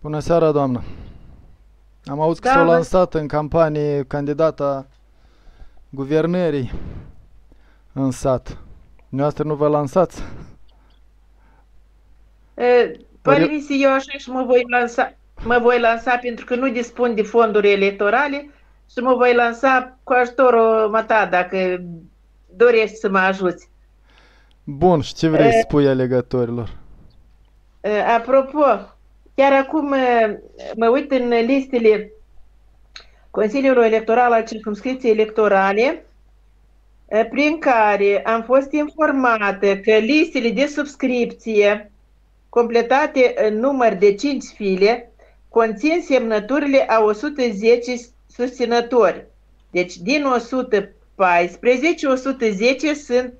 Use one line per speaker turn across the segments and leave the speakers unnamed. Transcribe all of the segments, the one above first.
Bună seara, doamnă. Am auzit că s-a
Da,
lansat în campanie candidata guvernării în sat. Dumneavoastră nu vă lansați? Ori
pare
eu...
mi se eu așa și mă voi lansa pentru că nu dispun de fonduri electorale și mă voi lansa cu ajutorul ta dacă dorești să mă ajuți.
Bun, și ce vrei să
Uh,
spui alegătorilor?
Apropo, chiar acum mă uit în listele Consiliului Electoral al Circumscripției Electorale, prin care am fost informată că listele de subscripție completate în număr de 5 file, conțin semnăturile a 110 susținători. Deci din 114, 110 sunt,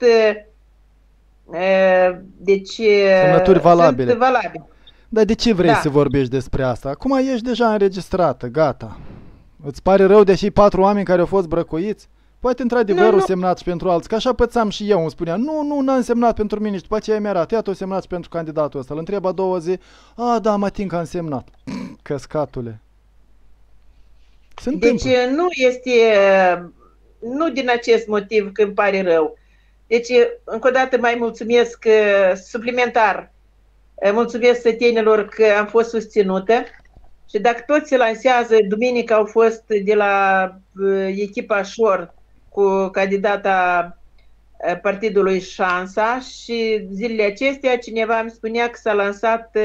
deci,
Semnături
sunt
valabile.
valabile.
Dar de ce vrei să
Da.
vorbești despre asta? Acum ești deja înregistrată, gata. Îți pare rău de și 4 oameni care au fost brăcoiți? Poate
Nu,
într-adevăr o
nu,
semnat și pentru alții, că așa pățam și eu, îmi spunea, nu, n-am semnat pentru mine și după aceea mi-a arătat, iată o semnat și pentru candidatul ăsta. Îl întreb a doua zi, da, mă ating că am semnat. Căscatule. Se
deci
întâmplă.
nu este, nu din acest motiv că îmi pare rău. Deci, încă o dată mai mulțumesc suplimentar. Mulțumesc sătenilor că am fost susținută și dacă tot se lansează, duminică au fost de la echipa Șor cu candidata partidului Șansa și zilele acestea cineva îmi spunea că s-a lansat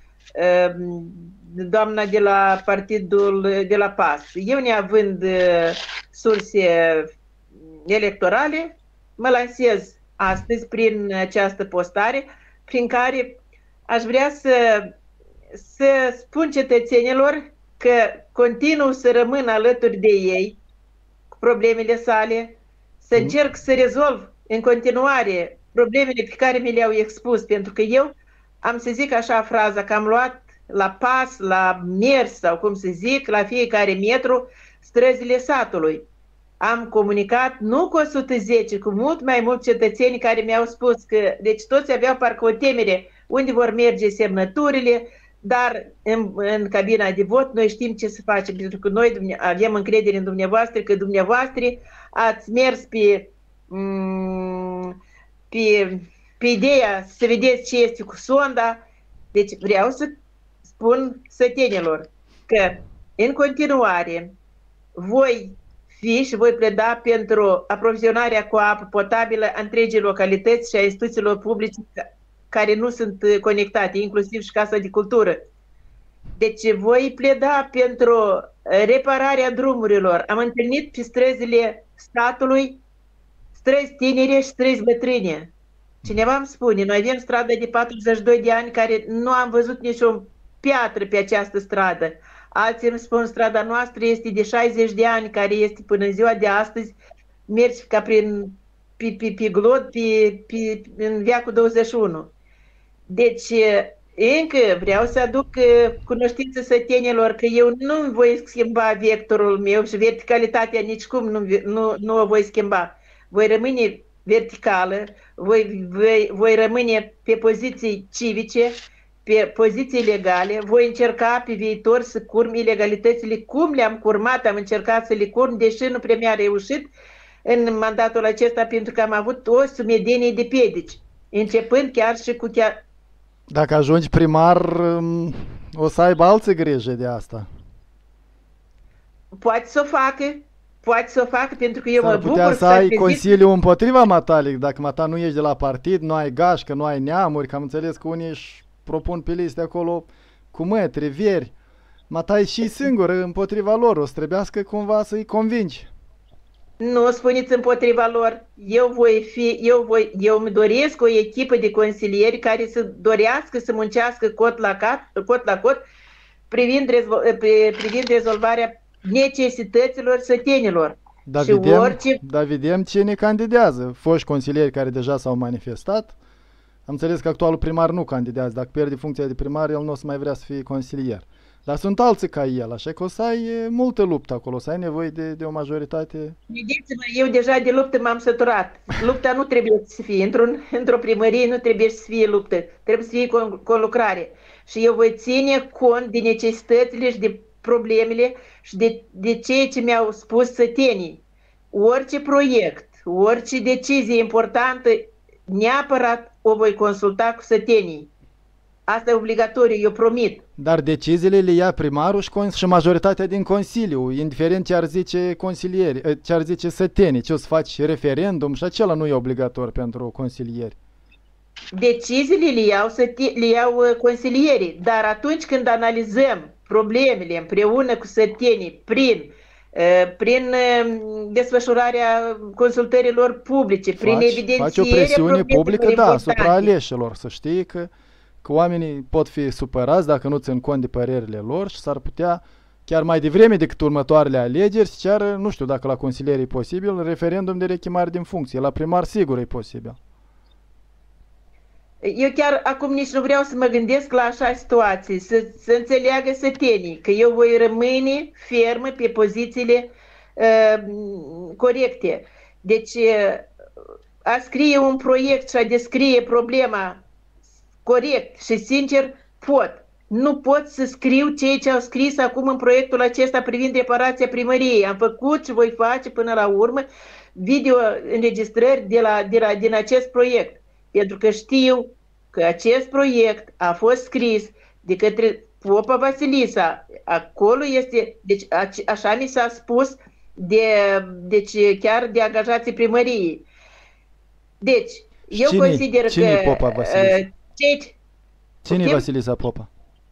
doamna de la partidul de la PAS. Eu, neavând surse electorale, mă lansez astăzi prin această postare prin care aș vrea să spun cetățenilor că continuu să rămân alături de ei cu problemele sale, să
Mm.
încerc să rezolv în continuare problemele pe care mi le-au expus, pentru că eu am să zic așa fraza, că am luat la pas, la mers sau cum să zic, la fiecare metru străzile satului. Am comunicat nu cu 110, cu mult mai mulți cetățeni care mi-au spus că, deci toți aveau parcă o temere unde vor merge semnăturile, dar în cabina de vot noi știm ce să facem, pentru că noi avem încredere în dumneavoastră, că dumneavoastră ați mers pe, pe ideea să vedeți ce este cu sonda. Deci vreau să spun sătenilor că în continuare voi fi și voi pleda pentru aprovizionarea cu apă potabilă a întregii localități și a instituțiilor publice care nu sunt conectate, inclusiv și Casa de Cultură. Deci voi pleda pentru repararea drumurilor. Am întâlnit pe străzile statului străzi tinere și străzi bătrâne. Cineva îmi spune, noi avem stradă de 42 de ani care nu am văzut nicio piatră pe această stradă. Alții îmi spun, strada noastră este de 60 de ani, care este până în ziua de astăzi, mergi ca pe glod, în veacul 21. Deci, încă vreau să aduc cunoștință sătenilor că eu nu voi schimba vectorul meu și verticalitatea nicicum nu o voi schimba. Voi rămâne verticală, voi rămâne pe poziții civice, pe poziții legale, voi încerca pe viitor să curm ilegalitățile cum le-am curmat, am încercat să le curm, deși nu prea mi-a reușit în mandatul acesta, pentru că am avut o sumedenie de piedici, începând chiar și cu
Dacă ajungi primar, o să aibă alții grijă de asta.
poate să o facă pentru că eu mă
S-ar putea
bucur
să
să
ai
zic.
consiliu împotriva matalic, dacă mata nu ești de la partid, nu ai gașcă, nu ai neamuri, că am înțeles că unii își propun pe liste acolo cu mătri, vieri. Mata e și singur împotriva lor, o să trebuiască cumva să-i convingi.
Nu spuneți împotriva lor. Eu îmi doresc o echipă de consilieri care să dorească să muncească cot la cot privind rezolvarea necesităților sătenilor. Și orice.
Dar vedem cine candidează. Foști consilieri care deja s-au manifestat. Am înțeles că actualul primar nu candidează. Dacă pierde funcția de primar, el nu o să mai vrea să fie consilier. Dar sunt alții ca el, așa că o să ai multă luptă acolo, o să ai nevoie de o majoritate.
Vedeți-mă, eu deja de luptă m-am săturat. Lupta nu trebuie să fie, într-o primărie nu trebuie să fie luptă, trebuie să fie conlucrare. Și eu voi ține cont de necesitățile și de problemele și de ceea ce mi-au spus sătenii. Orice proiect, orice decizie importantă, neapărat o voi consulta cu sătenii. Asta e obligatoriu, eu promit.
Dar deciziile le ia primarul și majoritatea din Consiliu, indiferent ce ar zice consilieri, ce ar zice sătenii, ce o să faci referendum și acela nu e obligatoriu pentru consilieri.
Deciziile le iau consilierii, dar atunci când analizăm problemele împreună cu sătenii prin desfășurarea consultărilor publice, prin evidențierea
faci o presiune publică, da, asupra aleșilor, să știi că oamenii pot fi supărați dacă nu țin cont de părerile lor și s-ar putea, chiar mai devreme decât următoarele alegeri, să ceară, nu știu dacă la consilieri e posibil, referendum de rechemare din funcție. La primar sigur e posibil.
Eu chiar acum nici nu vreau să mă gândesc la așa situații, să înțeleagă sătenii că eu voi rămâne fermă pe pozițiile corecte. Deci a scrie un proiect și a descrie problema corect și sincer pot. Nu pot să scriu ceea ce au scris acum în proiectul acesta privind reparația primăriei. Am făcut și voi face până la urmă video înregistrări din acest proiect. Pentru că știu că acest proiect a fost scris de către Popa Vasilisa. Acolo este, deci așa mi s-a spus deci chiar de angajații primăriei. Deci, eu consider
cine
că
Popa Vasilisa? Cine e Vasilisa Popa?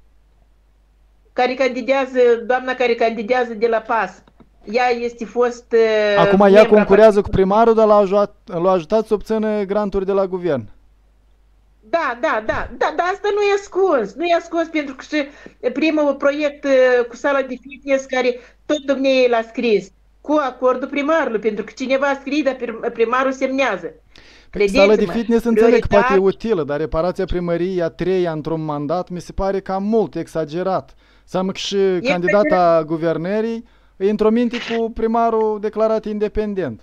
Doamna care candidează de la PAS. Ea este fost...
Acum ea concurează cu primarul, dar l-a ajutat să obțină granturi de la guvern.
Da, asta nu e ascuns. Nu e ascuns pentru că și primul proiect cu sala de fitness care tot dumneavoastră l-a scris cu acordul primarului, pentru că cineva a scris, dar primarul semnează.
Sala de fitness înțeleg că poate e utilă, dar reparația primăriei a treia într-un mandat mi se pare cam mult, exagerat. Înseamnă că și candidata guvernării e într-o minte cu primarul declarat independent.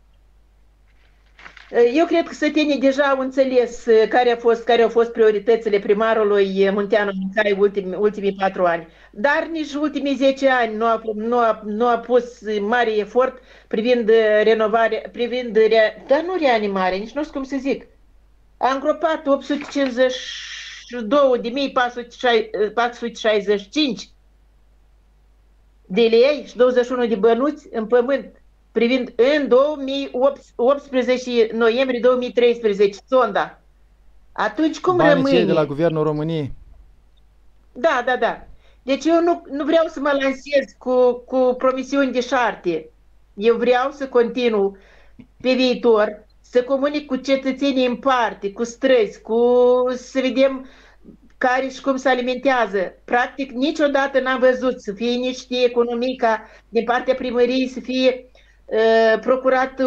Eu cred că sătenii deja au înțeles care au fost prioritățile primarului Munteanu Mihai ultimii 4 ani. Dar nici ultimii 10 ani nu a pus mare efort privind renovarea, dar nu reanimare, nici nu știu cum să zic. A îngropat 852.465 de lei și 21 de bănuți în pământ, privind în 18 noiembrie 2013, sonda. Atunci cum
banii
rămâne?
Cei de la Guvernul României.
Da. Deci eu nu vreau să mă lansez cu promisiuni de șarte. Eu vreau să continu pe viitor, să comunic cu cetățenii în parte, cu străzi, să vedem care și cum se alimentează. Practic, niciodată n-am văzut să fie nici de economica din partea primăriei, să fie procurat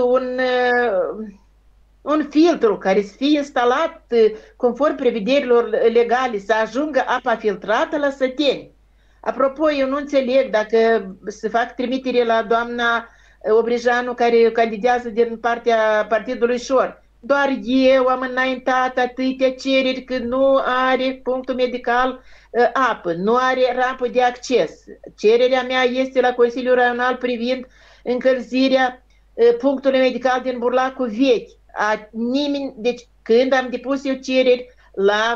un filtru care să fie instalat conform prevederilor legale, să ajungă apa filtrată la săteni. Apropo, eu nu înțeleg dacă se fac trimitere la doamna Obrejanu care candidează din partea Partidului Șor. Doar eu am înaintat atâtea cereri că nu are punctul medical apă, nu are rampă de acces. Cererea mea este la Consiliul Raional privind încălzirea punctului medical din Burlacul vechi. Deci când am depus eu cereri la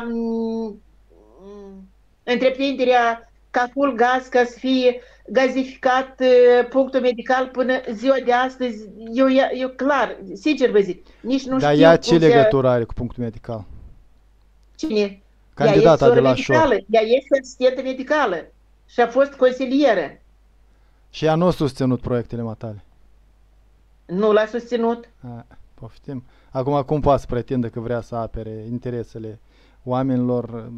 întreprinderea Caful Gaz ca să fie gazificat punctul medical până ziua de astăzi, eu clar, sincer vă zic, nici nu știu.
Dar ea ce legătură are cu punctul medical?
Cine?
Candidata de la Șor.
Ea este asistentă medicală și a fost consilieră.
Și ea nu a susținut proiectele matale.
Nu l-a susținut.
Poftim. Acum cum poate să pretindă că vrea să apere interesele oamenilor?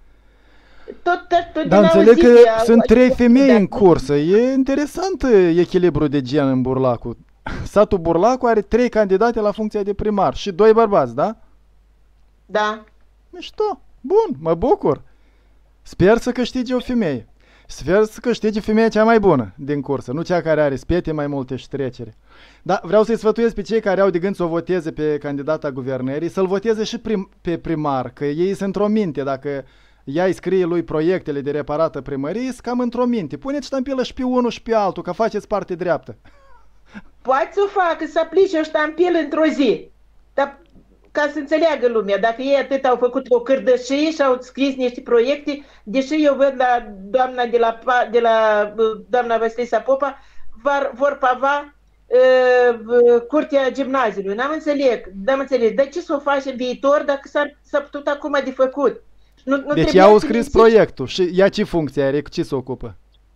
Dar înțeleg că sunt 3 femei în cursă. E interesant echilibrul de gen în Burlacu. Satul Burlacu are 3 candidate la funcția de primar și 2 bărbați, da?
Da.
Mișto. Bun, mă bucur. Sper să câștige o femeie. Sper să câștige femeia cea mai bună din cursă, nu cea care are spete mai multe și trecere. Dar vreau să-i sfătuiesc pe cei care au de gând să o voteze pe candidata guvernării, să-l voteze și pe primar, că ei sunt într-o minte. Dacă ea îi scrie lui proiectele de reparată primărie, sunt cam într-o minte. Puneți ștampilă și pe unul și pe altul, că faceți parte dreaptă.
Poate să o facă, să aplice o ștampilă într-o zi. Dar ca să înțeleagă lumea, dacă ei atât au făcut o cârdășie și au scris niște proiecte, deși eu văd la doamna de la doamna Vasilisa Popa, vor pava curtea gimnaziului. N-am înțeles. De ce să o faci în viitor dacă s-a putut acum de făcut?
Deci ea au scris proiectul și ea ce funcție are, cu ce se ocupă?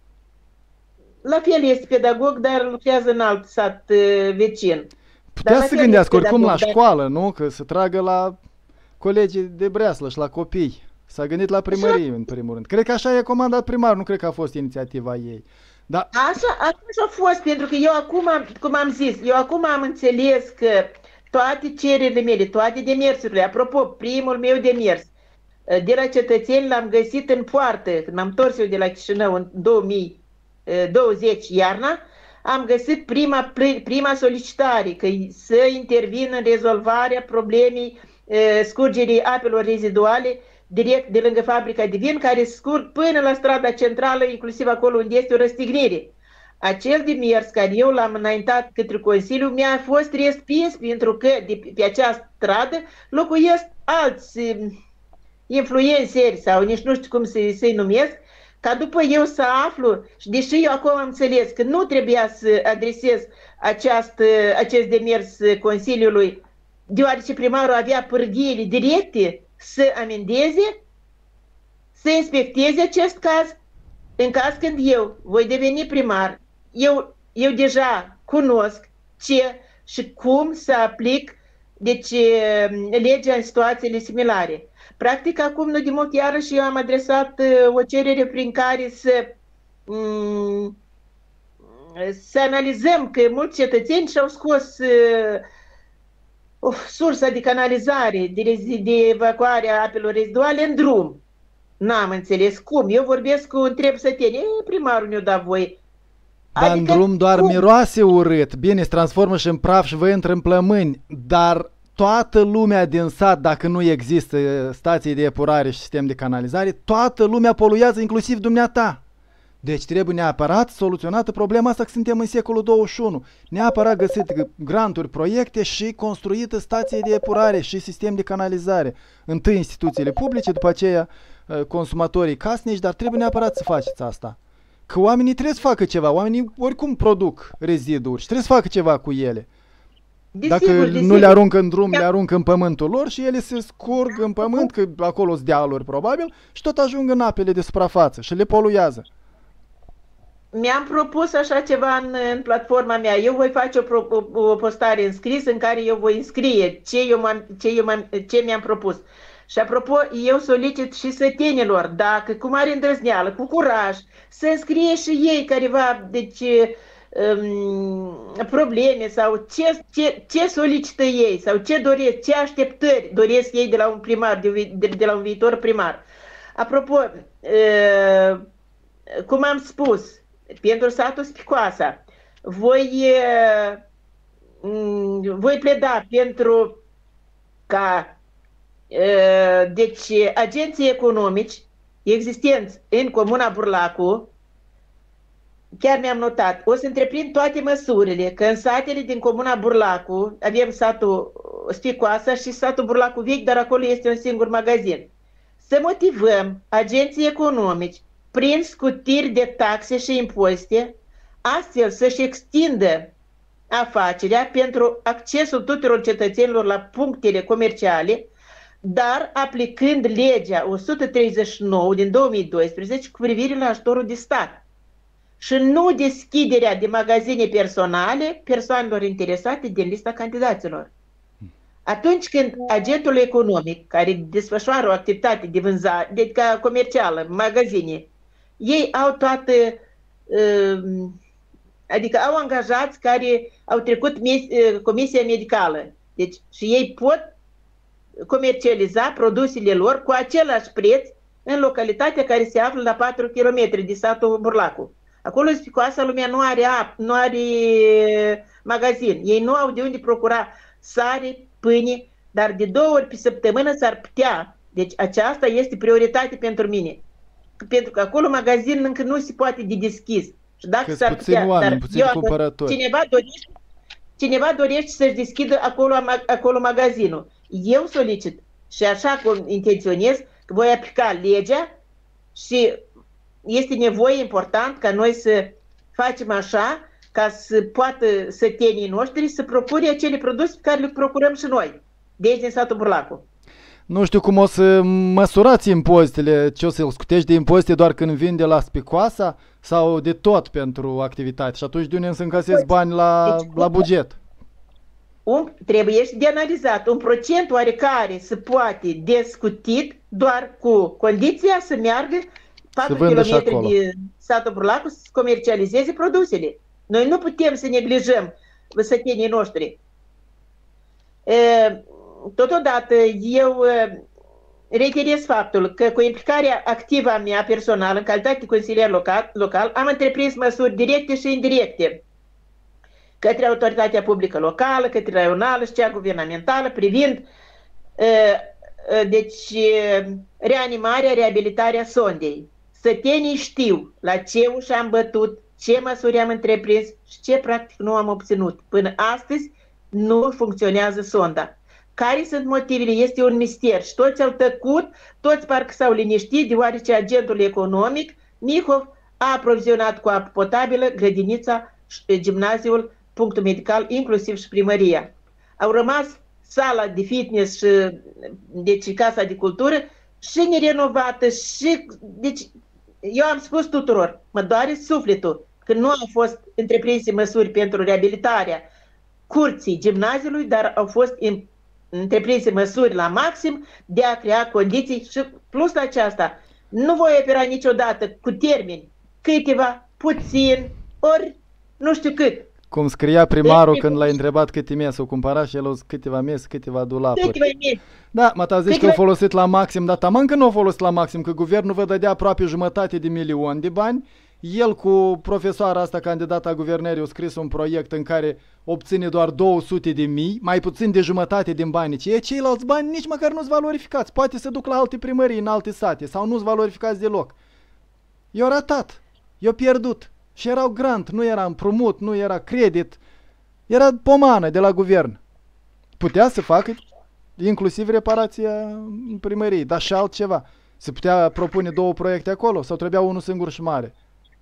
La fel este pedagog, dar lucrează în alt sat vecin.
Putea să gândească oricum la școală, nu? Că să tragă la colegii de breaslă și la copii. S-a gândit la primărie, în primul rând. Cred că așa e comandat primar, nu cred că a fost inițiativa ei. Da.
Așa a fost, pentru că eu acum, cum am zis, eu acum am înțeles că toate cererile mele, toate demersurile, apropo, primul meu demers de la cetățeni l-am găsit în poartă, când m-am întors eu de la Chișinău în 2020, iarna, am găsit prima solicitare, că să intervin în rezolvarea problemei scurgerii apelor reziduale direct de lângă fabrica de vin, care scurg până la strada centrală, inclusiv acolo unde este o răstignire. Acel demers care eu l-am înaintat către Consiliu mi-a fost respins pentru că pe această stradă locuiesc alți influenceri sau nici nu știu cum să-i numesc, ca după eu să aflu, și deși eu acum am înțeles că nu trebuia să adresez acest demers Consiliului, deoarece primarul avea pârghiile directe să amendeze, să inspecteze acest caz, în caz când eu voi deveni primar, eu deja cunosc ce și cum să aplic legea în situațiile similare. Practic, acum, nu de mult, iarăși, eu am adresat o cerere prin care să analizăm că mulți cetățeni și-au scos sursa de canalizare, de evacuare a apelor reziduale în drum. N-am înțeles cum. Eu vorbesc cu întreb săteni, primarul ne-o da voie.
Dar adică, în drum doar cum? Miroase urât, bine, se transformă și în praf și vă intră în plămâni, dar toată lumea din sat, dacă nu există stații de epurare și sistem de canalizare, toată lumea poluează, inclusiv dumneata. Deci trebuie neapărat soluționată problema asta, că suntem în secolul 21. Neapărat găsit granturi, proiecte și construită stație de epurare și sistem de canalizare. Întâi instituțiile publice, după aceea consumatorii casnici, dar trebuie neapărat să faceți asta. Că oamenii trebuie să facă ceva, oamenii oricum produc reziduri și trebuie să facă ceva cu ele. Dacă nu le aruncă în drum, le aruncă în pământul lor și ele se scurg în pământ, că acolo sunt dealuri probabil, și tot ajung în apele de suprafață și le poluează.
Mi-am propus așa ceva în platforma mea. Eu voi face o postare în scris în care eu voi înscrie ce mi-am propus. Și apropo, eu solicit și sătenilor, dacă cu mare îndrăzneală, cu curaj, să înscrie și ei careva, probleme sau ce solicită ei sau ce doresc, ce așteptări doresc ei de la un primar, de la un viitor primar. Apropo, cum am spus, pentru satul Spicoasa, voi pleda pentru ca deci agenții economici existenți în comuna Burlacu, chiar mi-am notat, o să întreprind toate măsurile, că în satele din comuna Burlacu, avem satul Spicoasa și satul Burlacu Vechi, dar acolo este un singur magazin. Să motivăm agenții economici prin scutiri de taxe și impozite, astfel să-și extindă afacerea pentru accesul tuturor cetățenilor la punctele comerciale, dar aplicând legea 139 din 2012 cu privire la ajutorul de stat și nu deschiderea de magazine personale persoanelor interesate din lista candidaților. Atunci când agentul economic care desfășoară o activitate de vânzare, comercială, magazine, ei au toată, adică au angajați care au trecut comisia medicală. Deci și ei pot comercializa produsele lor cu același preț în localitatea care se află la 4 km de satul Burlacu. Acolo în Spicoasa lumea nu are apă, nu are magazin. Ei nu au de unde procura sare, pâine, dar de 2 ori pe săptămână s-ar putea. Deci aceasta este prioritate pentru mine. Pentru că acolo magazin încă nu se poate de deschis. Și dacă s-ar putea,
oameni, puțini cumpărători.
Cineva dorește să-și deschidă acolo magazinul. Eu solicit și așa cum intenționez că voi aplica legea și este nevoie important ca noi să facem așa ca să poată sătenii noștri să procure acele produse pe care le procurăm și noi, de aici din satul Burlacu.
Nu știu cum o să măsurați impozitele, ce o să scutești de impozite doar când vin de la Spicoasa sau de tot pentru activitate și atunci de unde să încasezi bani la buget?
Trebuie și de analizat. Un procent oarecare se poate descutit doar cu condiția să meargă 4 km de satul Burlacu să comercializeze produsele. Noi nu putem să neglijăm sătenii noștri. Totodată, eu reiterez faptul că cu implicarea activă a mea personală, în calitate de consilier local, am întreprins măsuri directe și indirecte către autoritatea publică locală, către raională și cea guvernamentală, privind reanimarea, reabilitarea sondei. Sătenii știu la ce ușă am bătut, ce măsuri am întreprins și ce practic nu am obținut. Până astăzi nu funcționează sonda. Care sunt motivele? Este un mister și toți au tăcut, toți parcă s-au liniștit, deoarece agentul economic, Mihov, a aprovizionat cu apă potabilă grădinița, gimnaziul, punctul medical, inclusiv și primăria. Au rămas sala de fitness și deci casa de cultură și nerenovată și deci eu am spus tuturor, mă doare sufletul că nu au fost întreprinse măsuri pentru reabilitarea curții gimnaziului, dar au fost întreprinse măsuri la maxim de a crea condiții și plus la aceasta nu voi opera niciodată cu termeni câteva, puțin, ori nu știu cât.
Cum scria primarul când l-a întrebat câte mese o cumpăra și el o zis câteva mese, câteva dulapuri.
Câteva mese.
Da, mă ta zici că au folosit la maxim, dar taman că nu au folosit la maxim, că guvernul vă dădea aproape 1,5 milion de bani. El cu profesoara asta, candidata guvernării, a scris un proiect în care obține doar 200.000, mai puțin de jumătate din banii. Ceilalți bani nici măcar nu-s valorificați. Poate să duc la alte primării, în alte sate, sau nu-s valorificați deloc. I-au ratat, i-au pierdut. Și erau grant, nu era împrumut, nu era credit, era pomană de la guvern. Putea să facă inclusiv reparația în primărie, dar și altceva. Se putea propune 2 proiecte acolo sau trebuia unul singur și mare?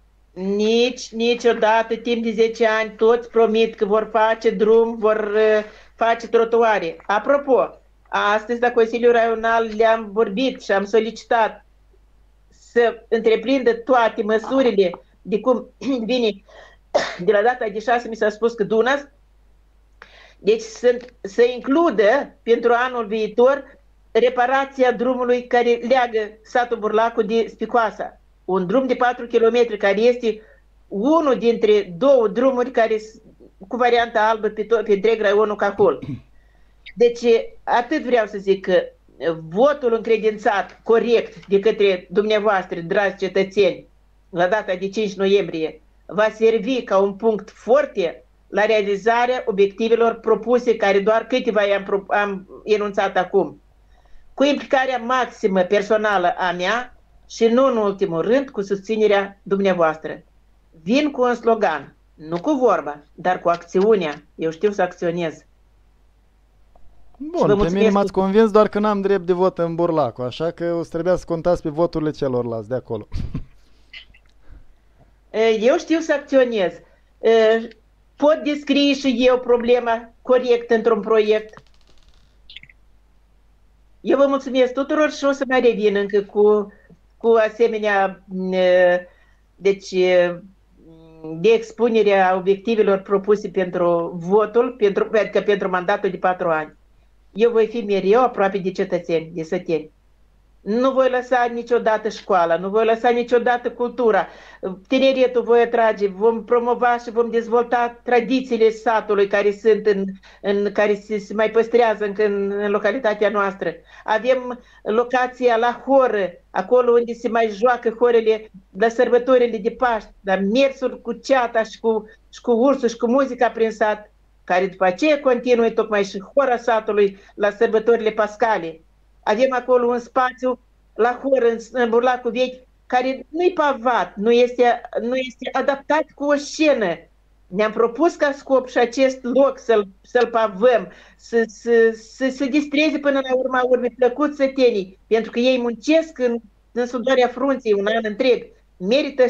Niciodată, timp de 10 ani, toți promit că vor face drum, vor face trotuare. Apropo, astăzi la Consiliul Raional le-am vorbit și am solicitat să întreprindă toate măsurile de cum vine de la data de 6, mi s-a spus că Dunas, deci să includă pentru anul viitor reparația drumului care leagă satul Burlacu de Spicoasa. Un drum de 4 km care este unul dintre 2 drumuri care cu varianta albă pe întreg raionul Cahul. Deci atât vreau să zic că votul încredințat corect de către dumneavoastră, dragi cetățeni, la data de 5 noiembrie, va servi ca un punct foarte la realizarea obiectivelor propuse, care doar câteva am enunțat acum. Cu implicarea maximă personală a mea și nu în ultimul rând cu susținerea dumneavoastră. Vin cu un slogan, nu cu vorba, dar cu acțiunea. Eu știu să acționez.
Bun, pe mine m-ați convins, doar că n-am drept de vot în Burlacu, așa că o să trebuia să contați pe voturile celorlalți de acolo.
Eu știu să acționez. Pot descrie și eu problema corect într-un proiect. Eu vă mulțumesc tuturor și o să mai revin încă cu asemenea deci, de expunerea obiectivelor propuse pentru votul, pentru mandatul de 4 ani. Eu voi fi mereu aproape de cetățeni, de săteni. Nu voi lăsa niciodată școala, nu voi lăsa niciodată cultura. Tineretul voi atrage, vom promova și vom dezvolta tradițiile satului care sunt care se mai păstrează încă în localitatea noastră. Avem locația la horă, acolo unde se mai joacă horele la sărbătorile de Paști, dar mersul cu ceata și cu ursul și cu muzica prin sat, care după aceea continuă tocmai și hora satului la sărbătorile pascale. Avem acolo un spațiu la hor, în Burlacul Vechi, care nu-i pavat, nu este adaptat cu o scenă. Ne-am propus ca scop și acest loc să-l pavăm, să se distreze până la urma urmei plăcut sătenii, pentru că ei muncesc în sudarea frunții un an întreg. Merită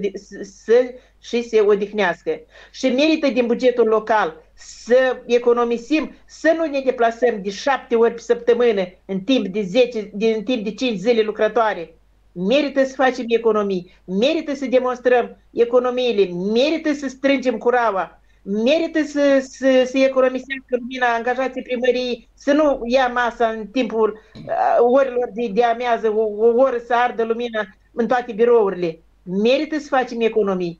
și se odihnească. Și merită din bugetul local să economisim, să nu ne deplasăm de 7 ori pe săptămână în timp de 5 zile lucrătoare. Merită să facem economii, merită să demonstrăm economiile, merită să strângem curaua, merită să economisească lumina angajații primăriei, să nu ia masa în timpul orilor de amiază, o oră să ardă lumina în toate birourile. Merită să facem economii,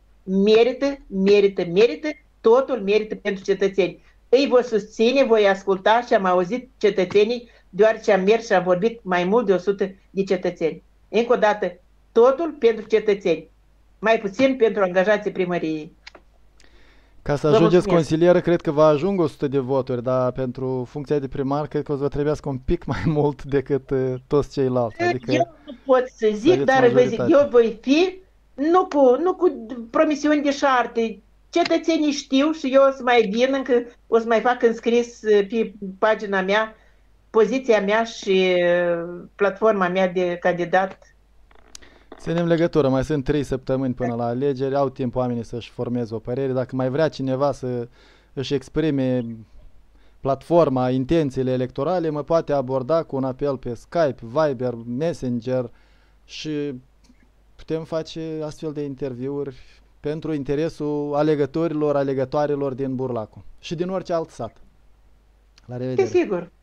merită, totul merită pentru cetățeni. Îi voi susține, voi asculta și am auzit cetățenii, deoarece am mers și am vorbit mai mult de 100 de cetățeni. Încă o dată, totul pentru cetățeni, mai puțin pentru angajații primăriei.
Ca să ajungeți consilieră, cred că vă ajung 100 de voturi, dar pentru funcția de primar, cred că o să vă trebuiască un pic mai mult decât toți ceilalți. Adică
eu nu pot să zic, dar vă zic, eu voi fi, nu cu promisiuni de șarte. Cetățenii știu și eu o să mai vin, încă o să mai fac înscris pe pagina mea, poziția mea și platforma mea de candidat.
Ținem legătură, mai sunt 3 săptămâni până la alegeri, au timp oamenii să-și formeze o părere. Dacă mai vrea cineva să își exprime platforma, intențiile electorale, mă poate aborda cu un apel pe Skype, Viber, Messenger și putem face astfel de interviuri pentru interesul alegătorilor, alegătoarelor din Burlacul și din orice alt sat. La revedere!
Desigur!